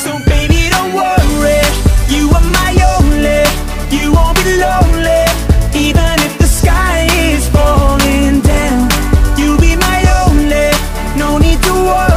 So baby, don't worry, you are my only. You won't be lonely, even if the sky is falling down. You'll be my only, no need to worry.